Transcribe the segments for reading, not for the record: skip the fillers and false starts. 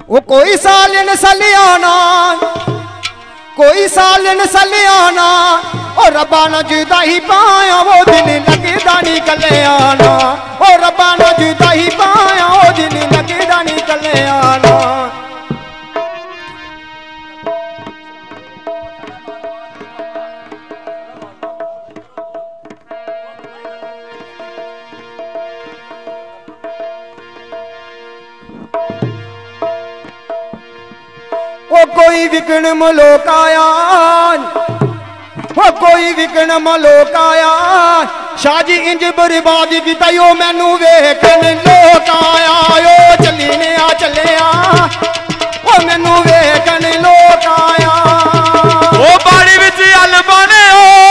वो कोई सालन सलियाना कोई सालन सलियाना और रब्बा न जुदा ही पाया वो दिन लगदा नहीं कल्याणा ओ रब्बा न जुदा ही पाया वो दिन लगदा नहीं कल्याणा वो कोई विकन मलोक आया वो कोई विकन मलोक आया शाजी इंज बर्बाद किता यो मैनू वेखन लोक आया यो चलीने आ चले आ वो मैनू वेखन लोक आया वो बाड़ी विच हल बने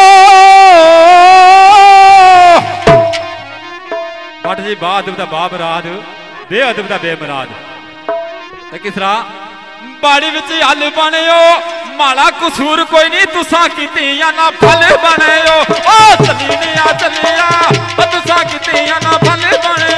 बट जी बाद दा बाब राज बेअदब दा बेमराद ते किसरा बाड़ी विच हल बने माड़ा कसूर कोई नहीं तुसा कीतियां ना फल बने ओ चलीने आ चलिया तुसा कीतियां ना फल बने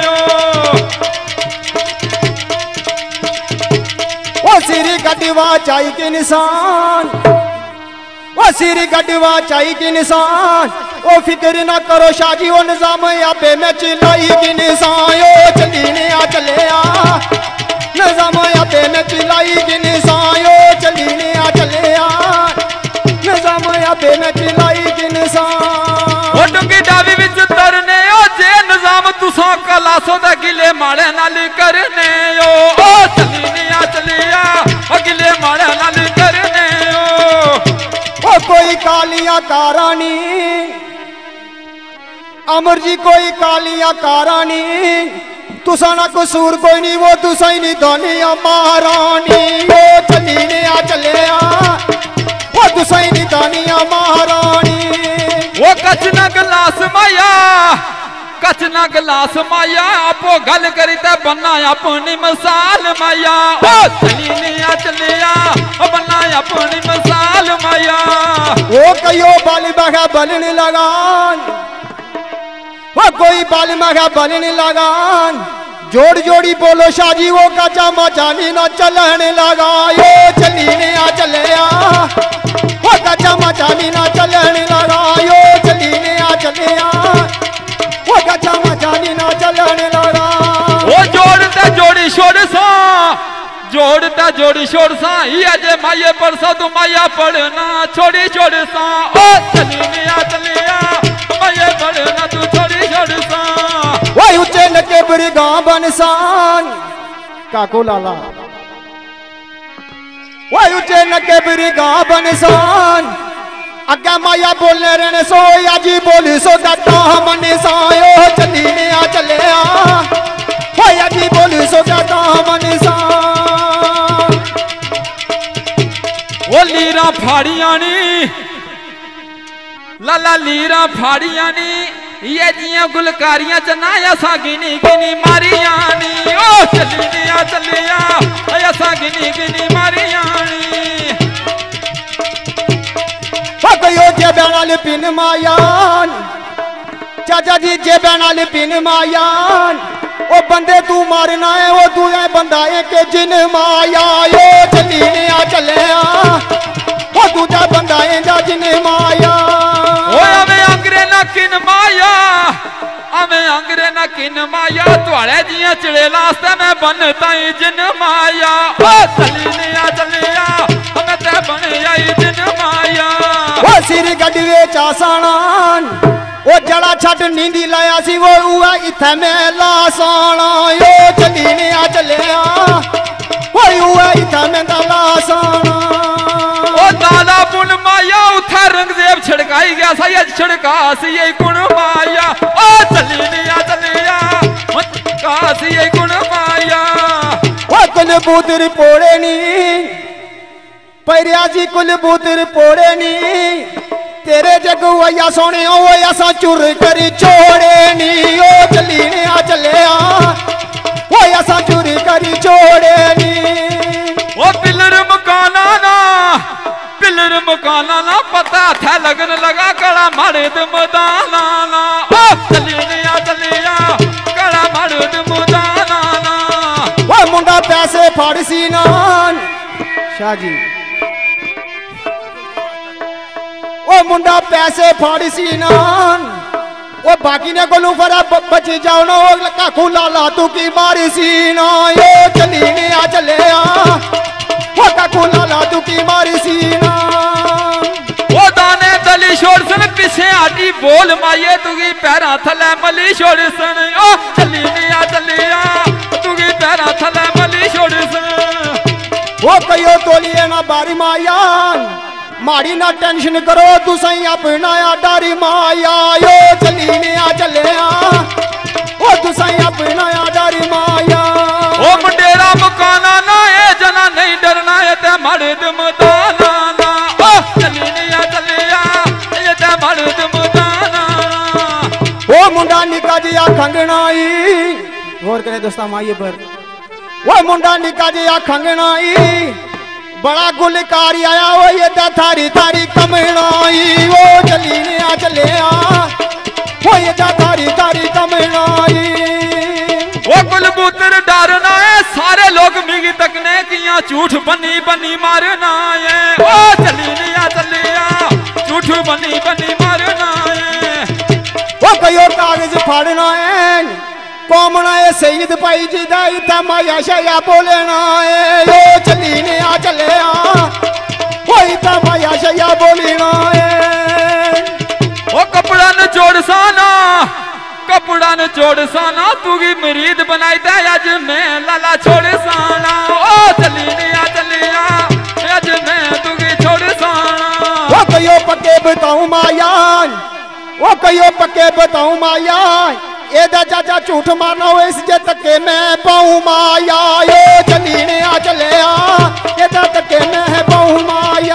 ओ सिरी गडवा चाई के निशान ओ सिरी गडवा चाई के निशान ओ फिक्र ना करो शाजी ओ निजाम आपे में चिल्लाई के निशान ओ चलीने आ चले आ निजाम आपे में चिल्लाई के निशान ओ चलीने आ चले आ निजाम आपे में चिल्लाई के निशान ओ डुंगी डावी विच तरने ओ जे निजाम तुसा कलासो दा गिले माड़े नाल करने ओ चलीने आ चलिया ओ गिले माड़े नाल करने ओ कोई कालिया कारानी अमर जी कोई कालिया कारानी तुसा ना कसूर कोई नहीं वो तुसा ही नहीं दानिया महारानी ओ चलीने आ चले आ वो तुसा ही नहीं दानिया महारानी वो कचना गिलास माया कचना गिलास माया आपो गल करी ते बन्ना अपनी मिसाल माया ओ चलीने आ चले आ ओ बन्ना अपनी मिसाल माया वो कयो बाल बगा बलन लगान वो कोई बाल मगा बलन लगान जोड़ जोड़ी बोलो शाजी वो काचा मचानी ना चलने लगा यो चलीने आ चले आ वो काचा मचानी ना चलने लगा यो चलीने आ चले आ वो काचा मचानी ना चलने लगा वो जोड़ता जोड़ी छोड़ सा जोड़ता जोड़ी छोड़ सा ही अजे माये परसा तू माया पढ़ना छोड़ी छोड़ सा ओ चलीने आ चले आ माये पढ़ना तू छोड़ी छोड़ सा वो ऊंचे नके बरगा बनसान काको लाला वो ऊंचे नके बरगा बनसान अग्गा माया बोलने रहने सो आजी बोली सो दाता मन सायो चलीने आ चले आ वो आजी बोली सो दाता मन सा वो लीरा फाड़ियां नी लाला लीरा फाड़ियां नी ये जियां गुलकारियां चना असा गिनी गिनी मारियां नी ओ चलीने आ चलिया असा गिनी गिनी मारियां नी ओ कयो जेबे नाल पिन मायान चाचा जी जेबे नाल पिन मायान ओ बंदे तू मारना है वो तू है बंदा है के जिन माया ओ चलीने आ चले आ वो दूजा बंदा है जा जिन माया ओ हमें अंग्रे ना किन माया हमें अंग्रे ना किन माया तुआड़े जियां चिड़े लास्ते मैं बनता ही जिन माया ओ चलीने आ चलिया हमें ते बन आई जिन माया वो सिर गडवे चासानान वो जड़ा छट नींदी लाया सी वो हुआ इथे में लासाना यो चलीने आ चले आ वो हुआ इथे में लासाना ओ दादा पुन माया उठा रंगजेब छिड़काई गया सा ये छिड़का सी ये गुण माया ओ चलीने आ चलिया का सी ये गुण माया वो कुल बूदर पोड़े नी पैरिया जी कुल बूदर पोड़े नी तेरे जग वैया सोने ओ ऐसा चुर करी छोड़े नी ओ चलीने आ चले आ ओ ऐसा चुर करी छोड़े नी ओ पिलर मकाना ना पता था लगन लगा कड़ा मर्द मुदाना ना ओ चलीने आ चलिया कड़ा मर्द मुदाना ना ओ मुंडा पैसे फाड़ सीनान शाह जी ओ मुंडा पैसे फाड़ सीनान ओ बाकी ने कोलू फरा बची जाओ ना ओ काकू लाला तू की मारी सीना यो चली ने आ चले आ ओ काकू लाला तू की मारी सीना ओ दाने दली छोड़ सन पीछे आटी बोल माये तुगी पैरा थले मली छोड़ सन ओ चली ने आ तुगी पैरा थले मली छोड़ सन ओ कयो तोलिए ना बारी मायान मारी ना टेंशन करो तू सही अपना डारी माया यो चली ने आ चले आ ओ तू सही अपना डारी माया ओ मुंडेरा मकाना ना ए जना नहीं डरना ये ते मर्द मदाना ना ओ चली ने आ ये ते मर्द मदाना ओ मुंडा निका जी आ खंगनाई गौर करे दोस्ता माये पर ओ मुंडा निका जी आ खंगनाई बड़ा गुलकारी आया वो ये थारी थारी कमनाई वो चली ने आ चले आ वो ये थारी थारी कमनाई वो गुलबूतर डरना है सारे लोग मिगी तकने किया झूठ बनी बनी मारना है ओ चली ने आ झूठ बनी बनी मारना है वो कयो कागज फाड़ना है कौमना है सईद भाई जी दा इतना माया शाया बोलना है यो चली ने आ चले आ वो इतना माया शाया बोलना है वो कपड़ा न जोड़ साना कपड़ा न जोड़ साना तू की मरीद बनाई दे आज मैं लाला छोड़ साना ओ चली ने आ आज मैं तू की छोड़ साना वो कयो पक्के बताऊं मायान वो कयो पक्के बताऊं मायान एदा चाचा झूठ मारना हो इस जे तके मैं पाऊं माया यो चली ने आ चले आ एदा तके मैं पाऊं माया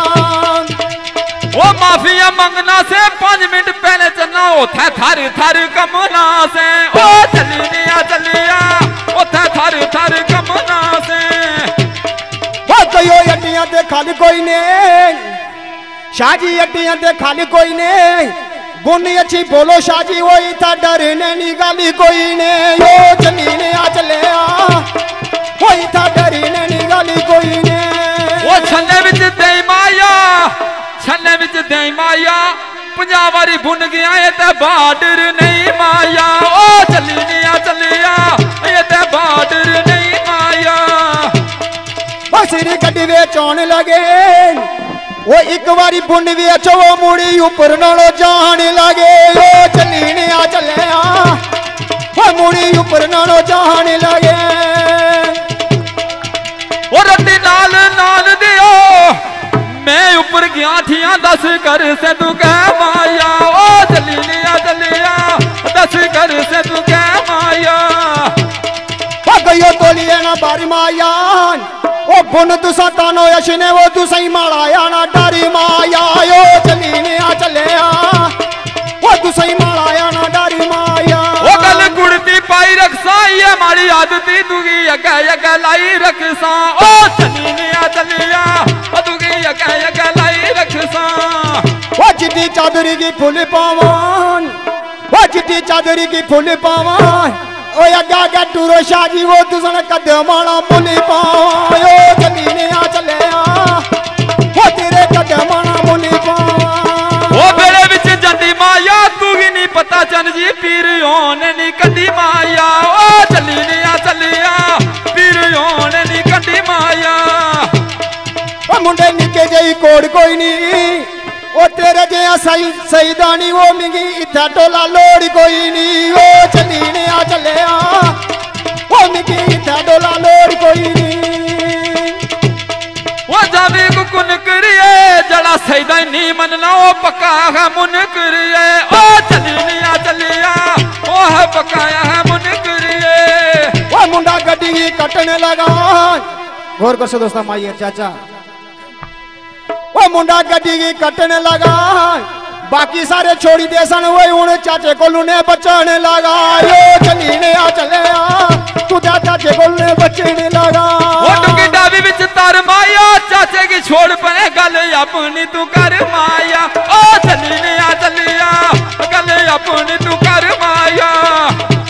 वो माफिया मंगना से 5 मिनट पहले चलना होता थार थार कमना से ओ चली ने आ ओथा थार थार कमना से वो कयो अड्डियां ते खाली कोई ने शाह जी अड्डियां ते खाली कोई ने गुनी अच्छी बोलो शाह जी वो इतना डरने नी गाली कोई ने यो चली ने आ चले आ वो इतना डरने नी गाली कोई ने वो छन्ने विच दे माया छन्ने विच दे माया 50 वारी बुन गया ये ते बॉर्डर नहीं माया ओ चली ने आ ये ते बॉर्डर नहीं माया वो सिर गड्डी विच आउण लगे वो एक बारी बुन विच वो मुड़ी ऊपर नालों जान लगे ओ चली ने आ चले आ वो मुड़ी ऊपर नालों जान लगे ओ रत्ती नाल नाल दियो मैं ऊपर गया थिया 10 कर से तू कह माया ओ चली ने आ 10 कर से तू कह माया ओ गयो तोलिए ना बारी मायान ओ बुन तुसा तानो यशने वो तुसा ही मालाया ना डारी माया यो चली ने आ चले आ वो तुसा ही मालाया ना डारी माया ओ गल गुड़ती पाई रखसा ये हमारी आदती तुगी यगा लाई रखसा ओ चली ने आ तुगी यगा लाई रखसा वो चिट्टी चादरी की फूल पावन वो चिट्टी चादरी की फूल पावन ओ यगा टूरो शाह जी वो तुसा कदमाना मुली पावा यो चली ने आ चले आ वो तेरे कदमाना मुली पावा ओ बेड़े विच जंदी माया तू ही नहीं पता चन जी पीर होने नी कदी माया ओ चली ने आ पीर होने नी कदी माया ओ मुंडे निके जई कोड़ कोई नहीं ओ तेरे जया सईदानी वो मिगी इथा टोला लोड़ कोई नहीं ओ चली ने आ चले आ ओ मिगी इथा टोला लोड़ कोई नहीं वो जावी को कुन करिए जड़ा सईदा नहीं मनना ओ पक्का है मुन करिए ओ चली ने आ ओ है पकाया है मुन करिए ओ मुंडा गड्डी कटने लगा गौर कर से दोस्ता माइए चाचा वो मुंडा गड्डी की कटने लगा बाकी सारे छोड़ी दे सन वो हूं चाचे को ने बचाने लगा यो चली ने आ चले आ तू चाचे को ने बचने लगा वो टुकी डाबी विच तार माया चाचे की छोड़ पे गल अपनी तू कर माया ओ चली ने आ गल अपनी तू कर माया वो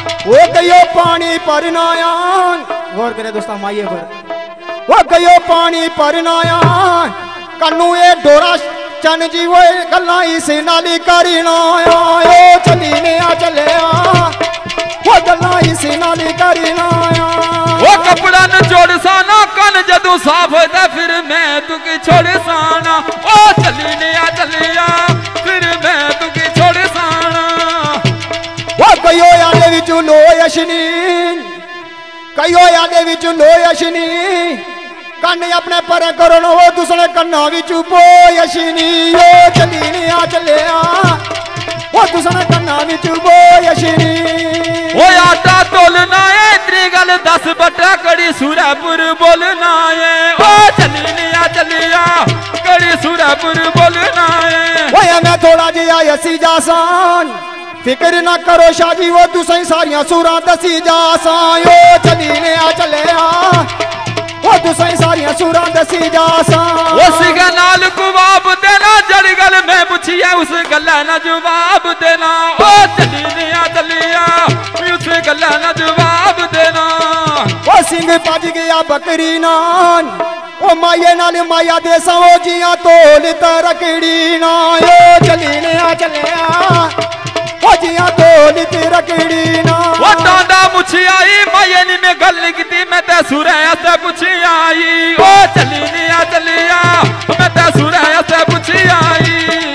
गयो पानी पर नायान गौर करे दोस्तों माइये पर वो गयो पानी पर नायान कन्नू ये डोरा चन जी वो गल्ला इसे नाली करी नाया ओ चली ने आ चले आ वो गल्ला इसे नाली करी नाया वो कपड़ा न जोड़ साना कन जदू साफ होता फिर मैं तुकी छोड़ साना ओ चली ने आ चलिया फिर मैं तुकी छोड़ साना वो कयो यादे विचू लो यशनी कयो यादे विचू लो यशनी कन अपने पर करो न वो दूसरे कन्ना विचू पो यशनी ओ चली ने आ चले आ वो दूसरे कन्ना विचू पो यशनी ओ आटा तोलना है इतनी गल 10 बटा कड़ी सूरापुर बोलना है ओ चली ने आ चलिया कड़ी सूरापुर बोलना है वो मैं थोड़ा जिया यसी जासान फिक्र ना करो शाजी वो तू सही सारियां सूरा दसी जासान ओ चली ने आ चले आ वो तू सही सारियां सूरा दसी जासान उस नाल जवाब देना जड़ी गल मैं पूछी है उस गल्ला ना जवाब देना ओ चली ने आ चलिया उस गल्ला ना जवाब देना ओ सिंह भज गया बकरी नान ओ माये नाल माया दे सो जिया तोल तरकड़ी ना ओ चली ने आ चले आ ओ जिया तोल तरकड़ी ना ओ डांडा मुछी आई माये नी में गल कीती मैं ते सुरे से पूछी आई ओ चली ने आ चलिया मैं ते सुरे से पूछी आई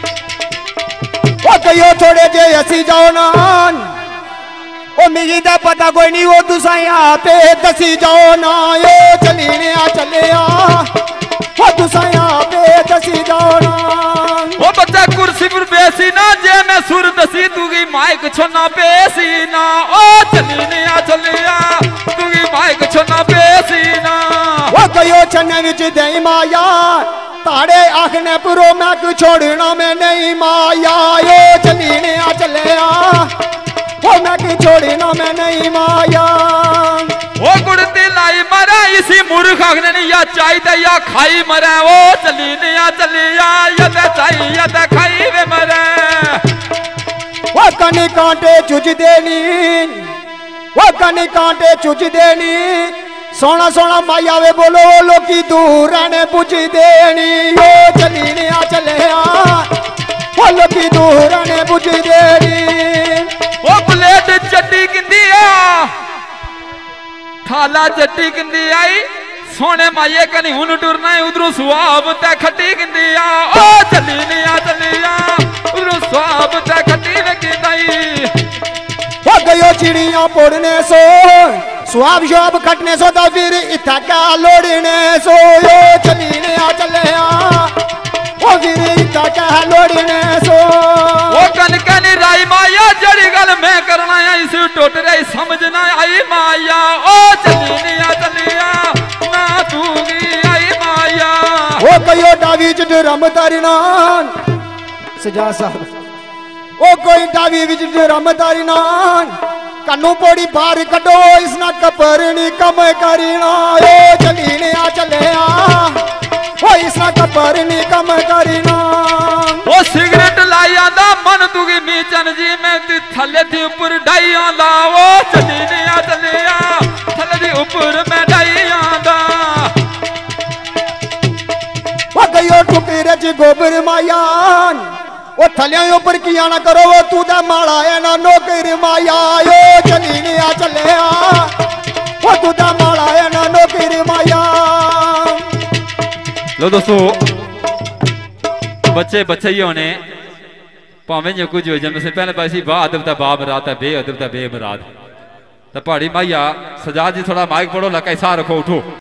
ओ कयो थोड़े जे हसी जाओ नान ओ मिगी दा पता कोई नहीं वो तुसा यहाँ पे दसी जाओ ना ओ चली ने आ चले आ वो तुसा यहाँ पे दसी जाओ ना ओ बच्चा कुर्सी पर बेसी ना जे मैं सुर दसी तूगी माइक छोना बेसी ना ओ चली ने आ चलिया तूगी माइक छोना बेसी ना ओ कयो छन्ने विच दई माया ताड़े आखने पुरो मैं को छोड़ना मैं नहीं माया ओ चली ने आ चले आ ओ मैं की छोड़ना मैं नहीं माया ओ गुड़ती लाई मरा इसी मूर्ख आखने नहीं या चाहिए या खाई मरे ओ चली ने आ चलिया या ते चाहिए या ते खाई वे मरे ओ कनी कांटे चुज देनी ओ कनी कांटे चुज देनी सोना सोना माया वे बोलो लोकी दूर रहने पूछ देनी ओ चली ने आ चले आ ओ लोकी दूर रहने पूछ देनी ओ प्लेट चट्टी किंदी आ थाला चट्टी किंदी आई सोने माये कनी हुन टुरना है उधरों सुहाब ते खट्टी किंदी आ ओ चली ने आ चलिया उधरों सुहाब ते खट्टी लगी दाई ओ गयो चिड़िया पोड़ने सो सुहाब शुहाब खटने सो तो फिर इथा क्या लोड़ने सो ओ चली ने आ चले आ ओ फिर इथा क्या लोड़ने सो ओ कन कन राई माया जड़ी गल मैं करना है इस टोट रही समझना आई माया ओ चली ने आ चलिया ना तूगी आई माया ओ कयो डावी च ड्रम तारीनान सजा साहब ओ कोई डावी विच ड्रम तारीनान कन्नू पोड़ी बाहर कटो इसना कपरनी कम करीना ओ चली ने आ चले आ ओ इसना कपरनी कम करीना ओ सिगरेट लाई आंदा मन तुगी मीचन जी मैं थले थी ऊपर डाई आंदा ओ चली ने आ चले आ थले थी ऊपर मैं डाई आंदा ओ गयो टुकरे च गोबर मायान ओ थले ऊपर किया ना करो वो तू दा माड़ा है ना नौकर माया ओ चली ने आ चले आ ओ तू दा माड़ा है ना नौकर माया लो दोस्तों बच्चे बच्चे ही होने भावें जो कुछ हो जन्म से पहले पासी बा अदब दा बाब रात है बे अदब दा बे मुराद तो पहाड़ी माहिया सजाद जी थोड़ा माइक पढ़ो ला कैसा रखो उठो